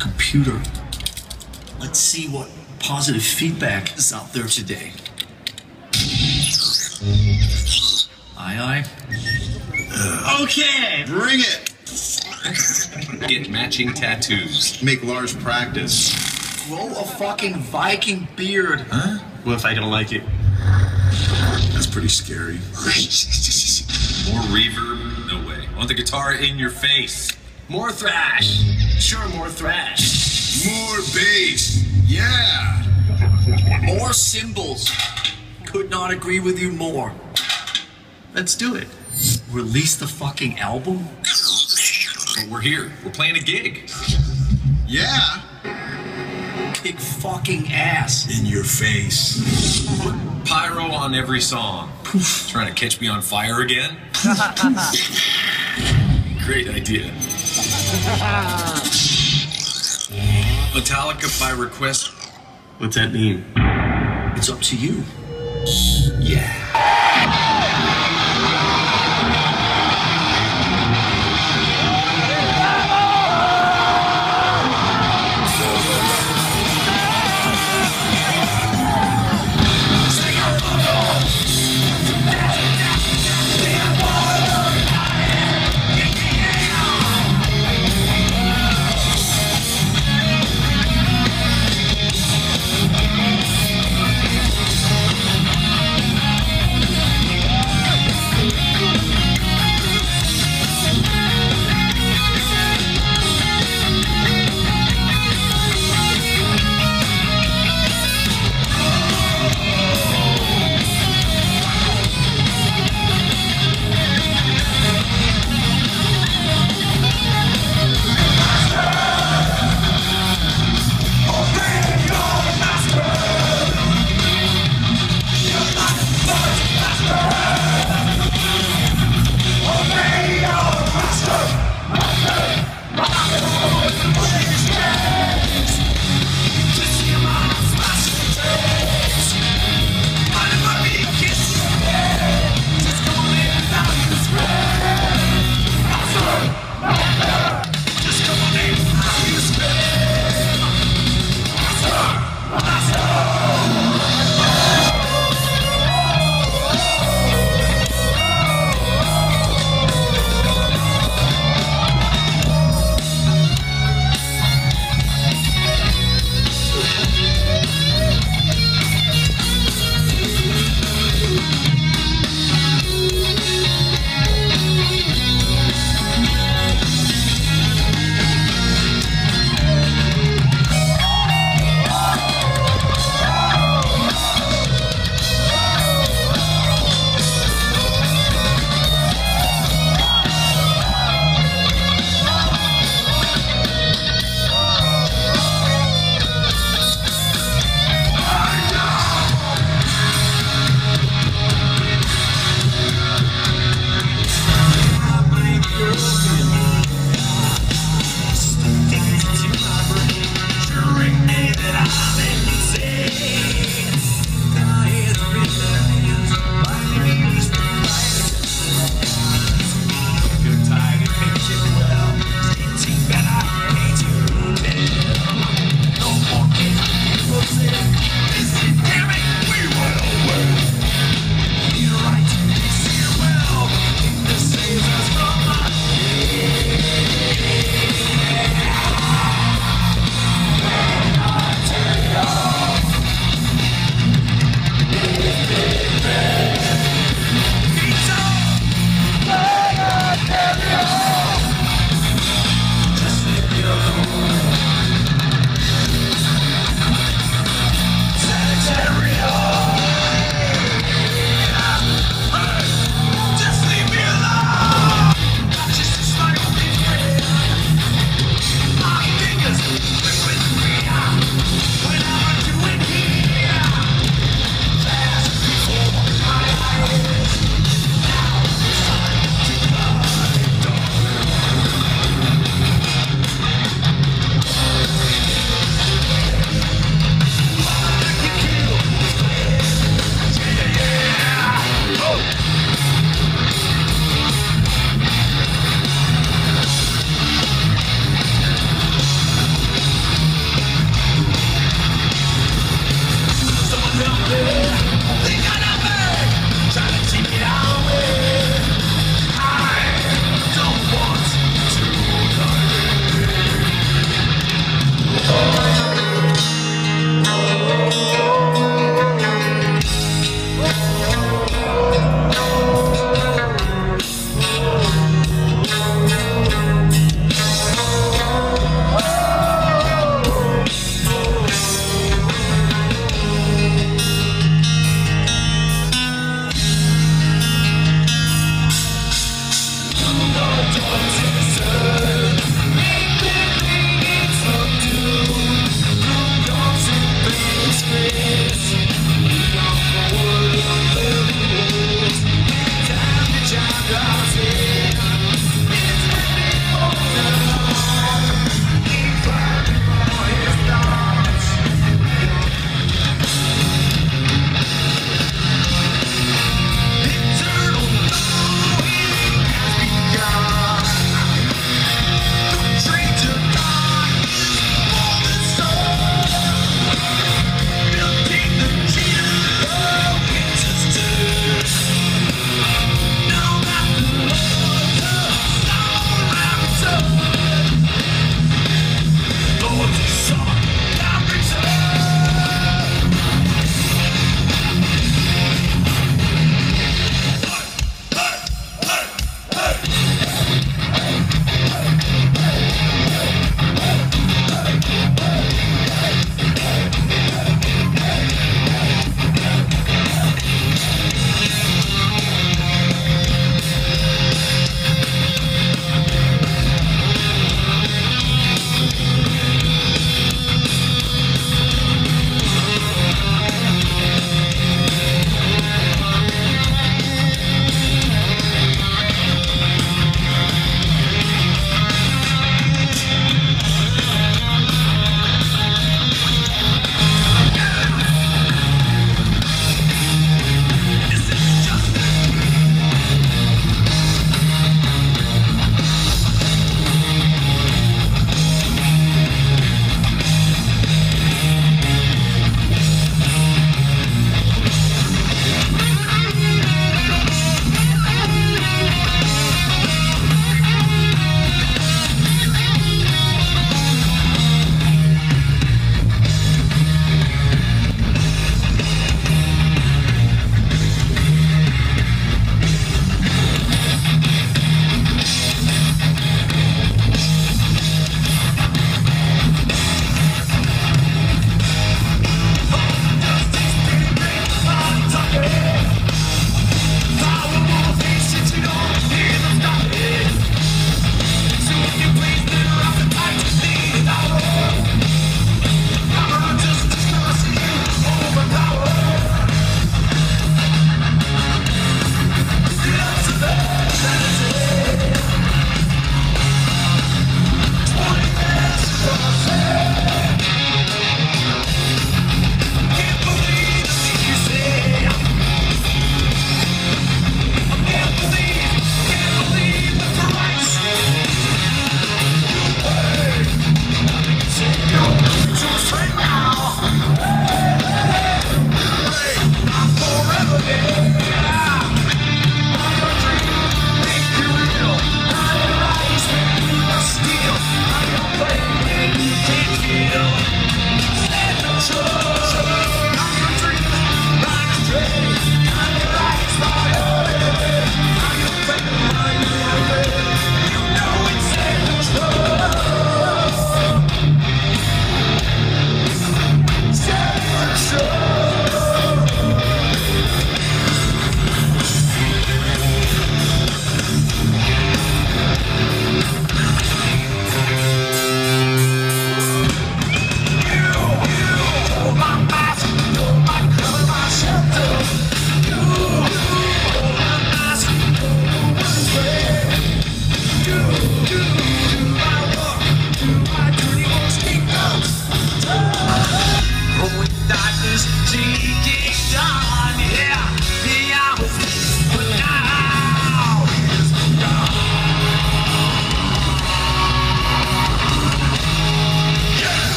computer. Let's see what positive feedback is out there today. Aye, aye. Okay! Bring it! Get matching tattoos. Make Lars practice. Grow a fucking Viking beard. Huh? What if I don't like it? That's pretty scary. More reverb? No way. I want the guitar in your face. More thrash. Sure, more thrash. More bass. Yeah. More cymbals. Could not agree with you more. Let's do it. Release the fucking album? But we're here. We're playing a gig. Yeah. Kick fucking ass. In your face. Put pyro on every song. Trying to catch me on fire again? Great idea. Metallica by request. What's that mean? It's up to you. Yeah.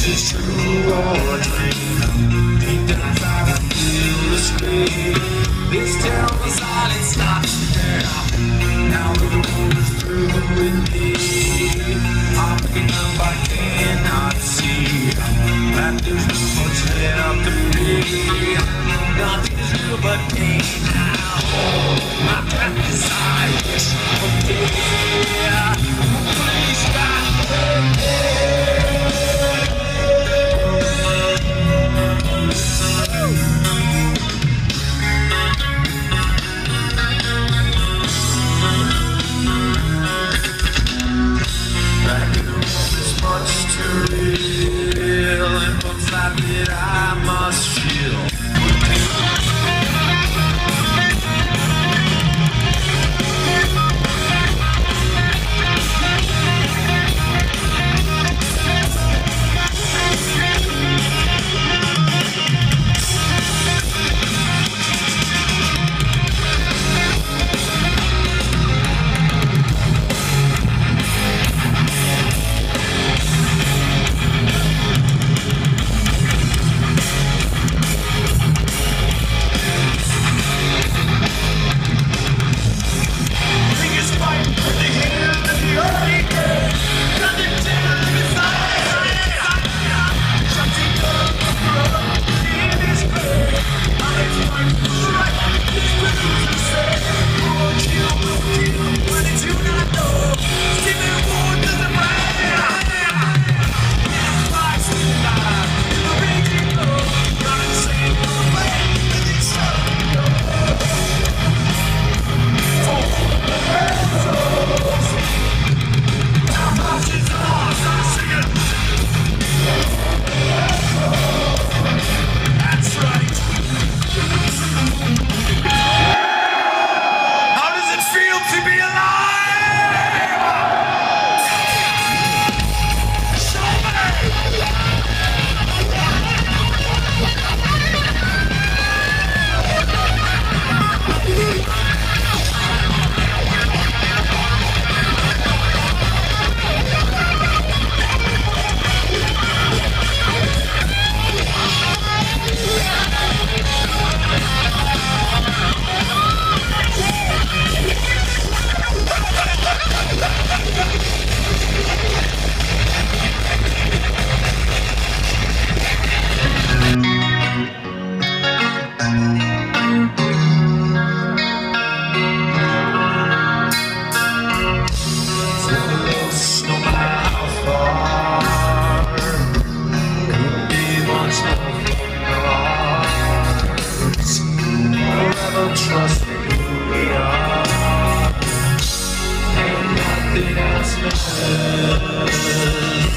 is true or a dream. Deep down inside I feel the scream. This terrible silence stops now. Now the road is through with me. I'm picking up, I cannot see that there's no much left to be. Nothing is real but pain now. My breath is I wish for day. Please stop that I must feel. Trust me, who we are, and nothing else matters.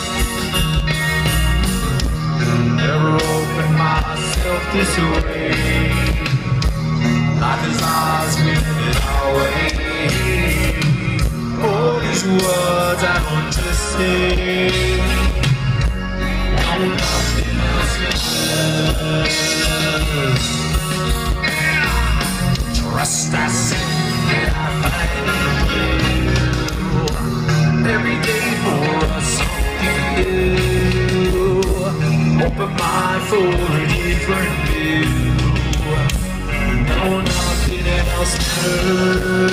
Never opened myself this way. Life has asked me our way. All these words I want to say, no, nothing else matters. Trust I see that I find in you. Every day for us something new. Open mind for a different view. No, nothing else matters.